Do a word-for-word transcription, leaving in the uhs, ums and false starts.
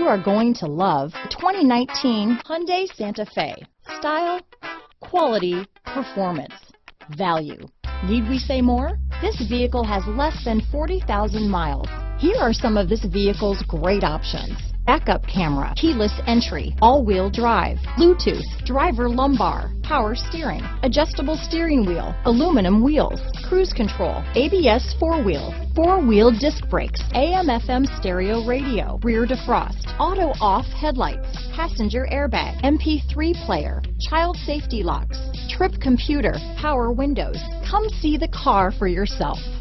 are going to love the twenty nineteen Hyundai Santa Fe. Style, quality, performance, value. Need we say more? This vehicle has less than forty thousand miles. Here are some of this vehicle's great options: backup camera, keyless entry, all-wheel drive, Bluetooth, driver lumbar, power steering, adjustable steering wheel, aluminum wheels, cruise control, A B S four-wheel, four-wheel disc brakes, A M F M stereo radio, rear defrost, auto-off headlights, passenger airbag, M P three player, child safety locks, trip computer, power windows. Come see the car for yourself.